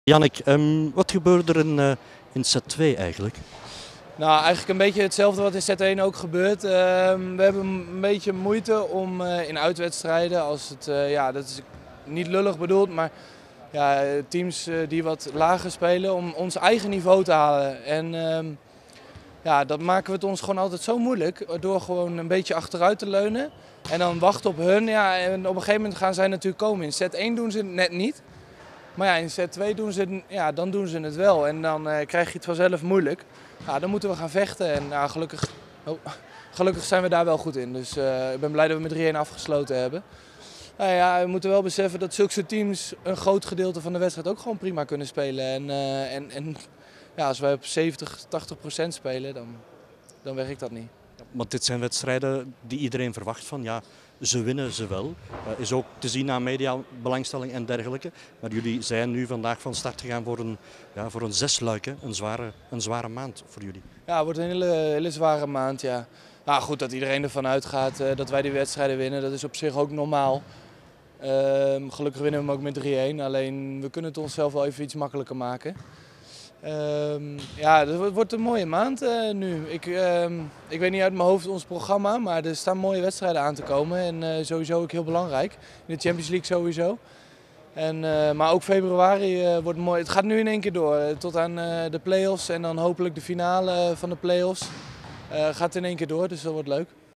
Jannik, wat gebeurde er in set 2 eigenlijk? Nou, eigenlijk een beetje hetzelfde wat in set 1 ook gebeurt. We hebben een beetje moeite om in uitwedstrijden, als het, dat is niet lullig bedoeld, maar ja, teams die wat lager spelen, om ons eigen niveau te halen. En dat maken we het ons gewoon altijd zo moeilijk, door gewoon een beetje achteruit te leunen. En dan wachten op hun. Ja, en op een gegeven moment gaan zij natuurlijk komen. In set 1 doen ze het net niet. Maar ja, in set 2 doen dan doen ze het wel. En dan krijg je het vanzelf moeilijk. Ja, dan moeten we gaan vechten. En gelukkig zijn we daar wel goed in. Dus ik ben blij dat we met 3-1 afgesloten hebben. Nou ja, we moeten wel beseffen dat zulke teams een groot gedeelte van de wedstrijd ook gewoon prima kunnen spelen. En als wij op 70-80% spelen, dan werkt dat niet. Want dit zijn wedstrijden die iedereen verwacht van, ja, ze winnen ze wel. Is ook te zien aan mediabelangstelling en dergelijke. Maar jullie zijn nu vandaag van start gegaan voor een zesluik, hè? Een zware maand voor jullie. Ja, het wordt een hele zware maand, ja. Nou goed, dat iedereen ervan uitgaat dat wij die wedstrijden winnen, dat is op zich ook normaal. Gelukkig winnen we hem ook met 3-1, alleen we kunnen het onszelf wel even iets makkelijker maken. Het wordt een mooie maand nu. Ik weet niet uit mijn hoofd ons programma, maar er staan mooie wedstrijden aan te komen. En sowieso ook heel belangrijk. In de Champions League sowieso. Maar ook februari wordt mooi. Het gaat nu in één keer door. Tot aan de play-offs en dan hopelijk de finale van de play-offs. Gaat in één keer door, dus dat wordt leuk.